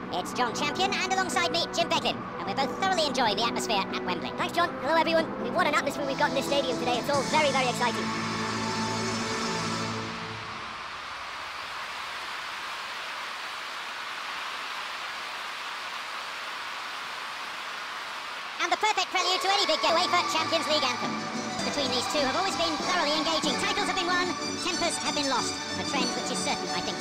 It's John Champion, and alongside me, Jim Becklin, and we're both thoroughly enjoying the atmosphere at Wembley. Thanks, John. Hello, everyone. What an atmosphere we've got in this stadium today. It's all very, very exciting. And the perfect prelude to any big game, UEFA Champions League anthem. Between these two have always been thoroughly engaging. Titles have been won, tempers have been lost. A trend which is certain, I think,